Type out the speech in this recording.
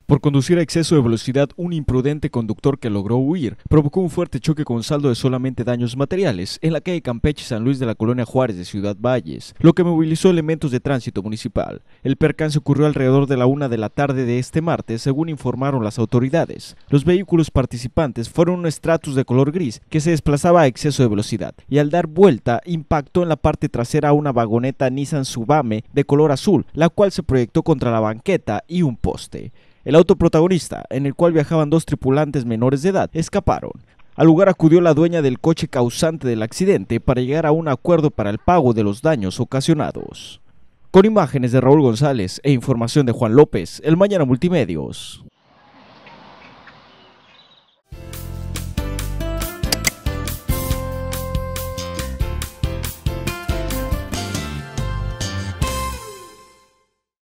Por conducir a exceso de velocidad, un imprudente conductor que logró huir provocó un fuerte choque con saldo de solamente daños materiales en la calle Campeche San Luis de la colonia Juárez de Ciudad Valles, lo que movilizó elementos de tránsito municipal. El percance ocurrió alrededor de la 1 de la tarde de este martes, según informaron las autoridades. Los vehículos participantes fueron un Stratus de color gris que se desplazaba a exceso de velocidad y al dar vuelta impactó en la parte trasera a una vagoneta Nissan Subame de color azul, la cual se proyectó contra la banqueta y un poste. El auto protagonista, en el cual viajaban dos tripulantes menores de edad, escaparon. Al lugar acudió la dueña del coche causante del accidente para llegar a un acuerdo para el pago de los daños ocasionados. Con imágenes de Raúl González e información de Juan López, El Mañana Multimedios.